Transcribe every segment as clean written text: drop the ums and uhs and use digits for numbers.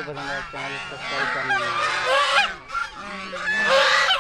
पसंद आए channel subscribe करना।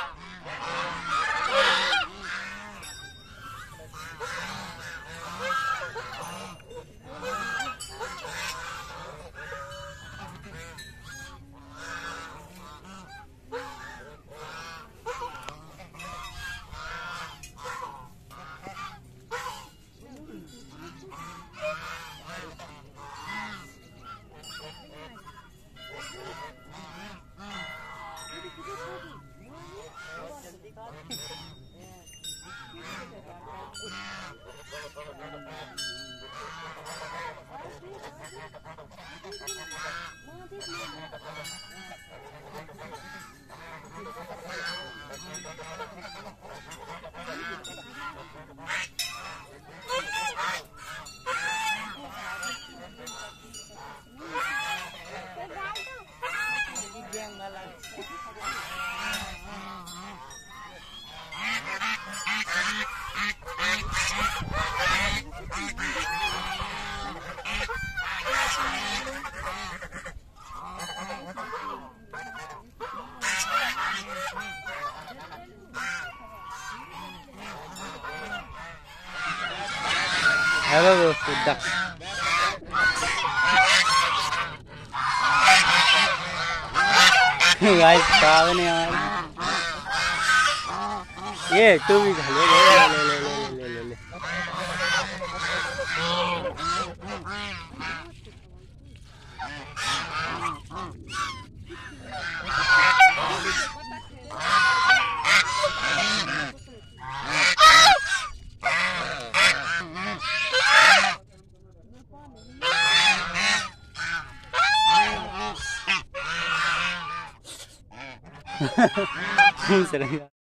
हेलो दोस्तों गाइस खराब नहीं हमारी ये तू भी खा ले ले ले ले ले ले ले ले